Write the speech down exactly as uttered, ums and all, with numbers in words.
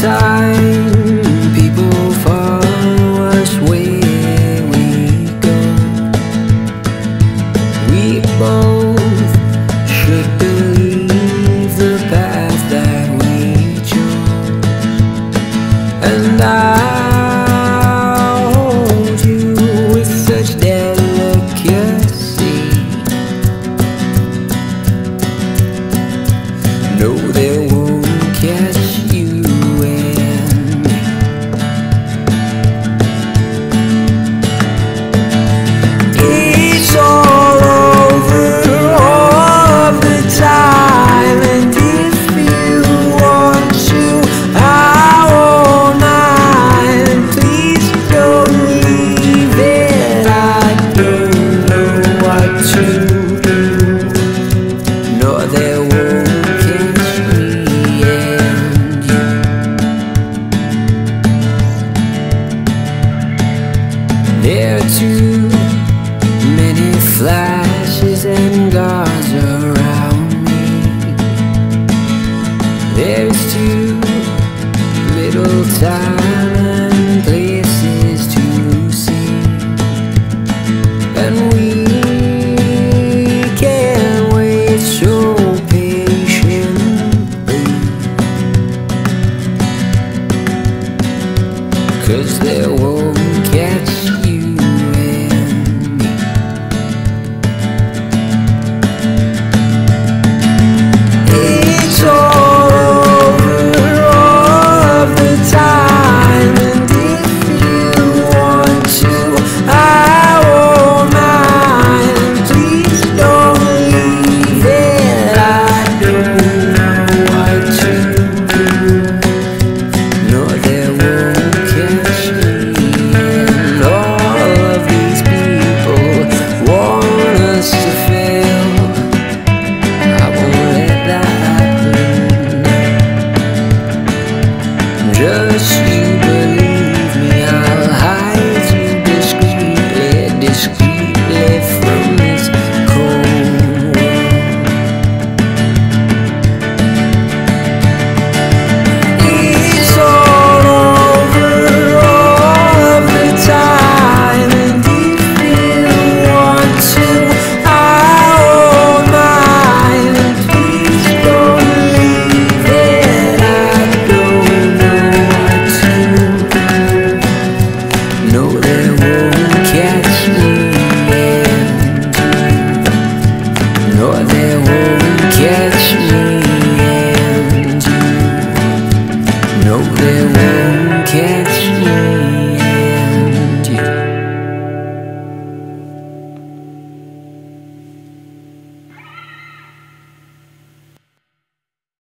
time people follow us where we go. We both should believe the path that we chose, and I'll hold you with such delicacy. No, they won't catch you and me. It's all over all of the time, and if you want to, I won't mind. Please don't leave it. I don't know what to do. No, they won't. There are too many flashes and guards around me. There's too little time and places to see, and we can't wait so patiently, 'cause they won't catch you. Just you believe me, I'll hide you discreetly, discreetly from this cold world. It's all over all of the time, and if you want to, I won't mind. Please don't leave it. I don't know. No, they won't catch me and you. No, they won't catch me and you. No, they won't catch me.